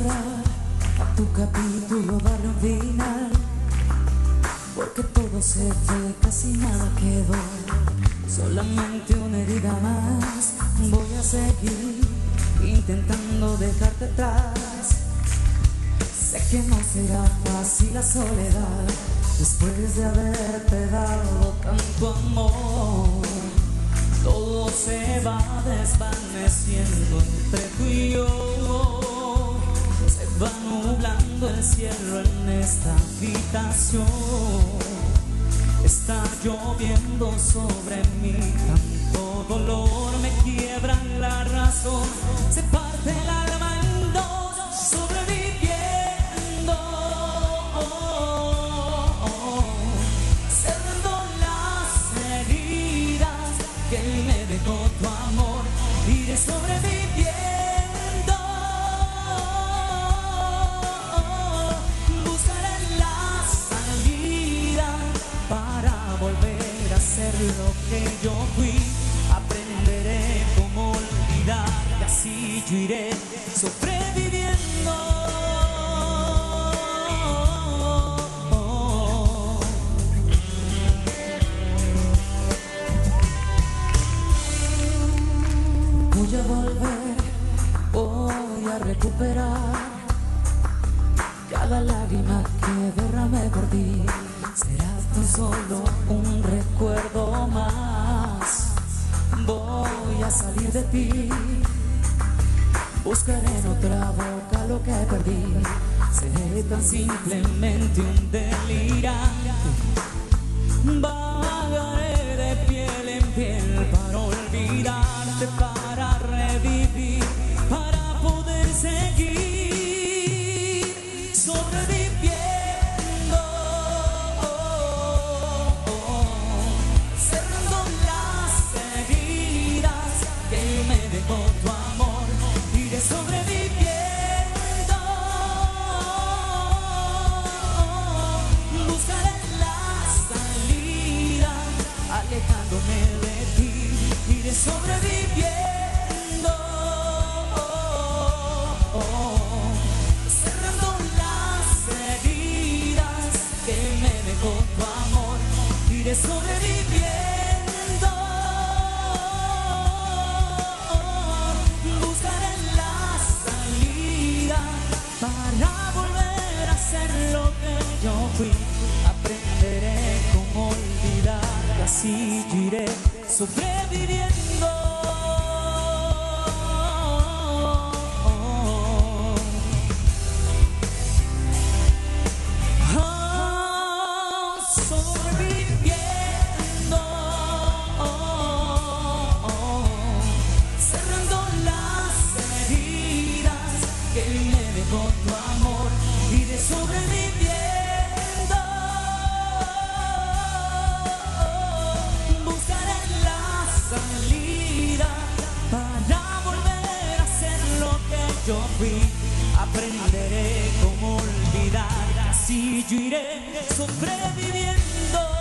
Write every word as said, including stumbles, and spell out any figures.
cerrar a tu capítulo, darle un final, porque todo se fue, casi nada quedó, solamente una herida más. Voy a seguir intentando dejarte atrás. Sé que no será fácil la soledad, después de haberte dado tanto amor. Todo se va desvaneciendo entre tú y yo. Se va nublando el cielo en esta habitación. Está lloviendo sobre mí, tanto dolor me quiebra la razón. Se parte el alma en dos, sobreviviendo, cerrando las heridas que me dejó tu amor. Iré sobreviviendo, buscaré la salida para volver a ser lo que yo fui. Aprenderé cómo olvidar, y así yo iré sobreviviendo. Voy a volver, voy a recuperar cada lágrima que derramé por ti. Serás tan solo un recuerdo más. Voy a salir de ti, buscaré en otra boca lo que perdí. Seré tan simplemente un delirante. Vagaré de piel en piel para olvidarte, para revivir, para poder seguir sobreviviendo, cerrando las heridas que me dejó tu amor. Iré sobreviviendo, buscaré la salida, alejándome de ti. Iré sobreviviendo, cerrando las heridas que me dejó tu amor. Iré sobreviviendo, buscaré la salida para volver a ser lo que yo fui. Aprenderé cómo olvidar, y así yo iré sobreviviendo. Ah, sobreviviendo, cerrando las heridas que me dejó tu amor. Iré sobreviviendo, buscaré la salida para volver a ser lo que yo fui. Aprenderé cómo olvidar, así yo iré sobreviviendo.